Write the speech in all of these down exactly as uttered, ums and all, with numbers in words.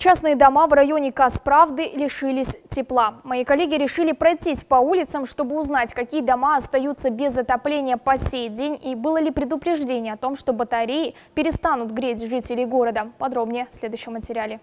Частные дома в районе Казправды лишились тепла. Мои коллеги решили пройтись по улицам, чтобы узнать, какие дома остаются без отопления по сей день и было ли предупреждение о том, что батареи перестанут греть жителей города. Подробнее в следующем материале.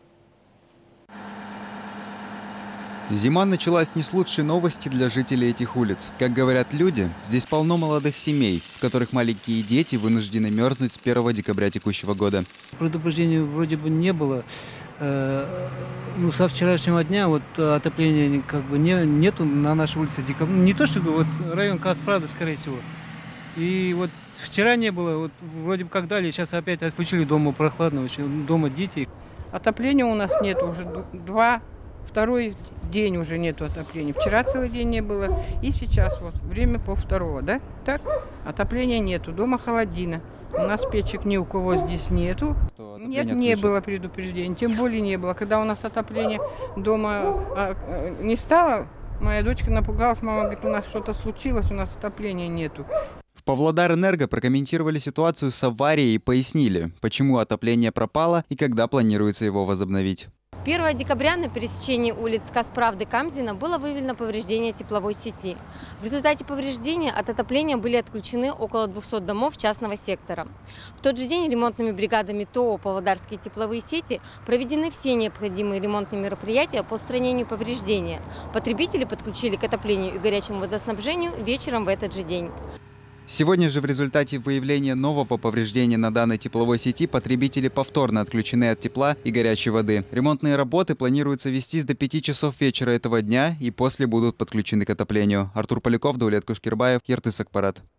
Зима началась не с лучшей новости для жителей этих улиц. Как говорят люди, здесь полно молодых семей, в которых маленькие дети вынуждены мерзнуть с первого декабря текущего года. Предупреждения вроде бы не было. Ну, со вчерашнего дня вот отопления как бы не, нету на нашей улице. Не то, что вот район Казправды, скорее всего. И вот вчера не было, вот вроде бы как дали, сейчас опять отключили, дома прохладно, очень, дома дети. Отопления у нас нет уже два, второй день уже нету отопления. Вчера целый день не было, и сейчас вот время пол второго, да? Так, отопления нету, дома холодина. У нас печек ни у кого здесь нету. Нет, не было предупреждения, тем более не было. Когда у нас отопление дома а, а, не стало, моя дочка напугалась, мама говорит, у нас что-то случилось, у нас отопления нету. В Павлодарэнерго прокомментировали ситуацию с аварией и пояснили, почему отопление пропало и когда планируется его возобновить. первого декабря на пересечении улиц Казправды-Камзина было выявлено повреждение тепловой сети. В результате повреждения от отопления были отключены около двухсот домов частного сектора. В тот же день ремонтными бригадами ТО «Павлодарские тепловые сети» проведены все необходимые ремонтные мероприятия по устранению повреждения. Потребители подключили к отоплению и горячему водоснабжению вечером в этот же день. Сегодня же в результате выявления нового повреждения на данной тепловой сети потребители повторно отключены от тепла и горячей воды. Ремонтные работы планируется вестись до пяти часов вечера этого дня и после будут подключены к отоплению. Артур Поляков, Даулет Кушкербаев, Ертыс Акпарат.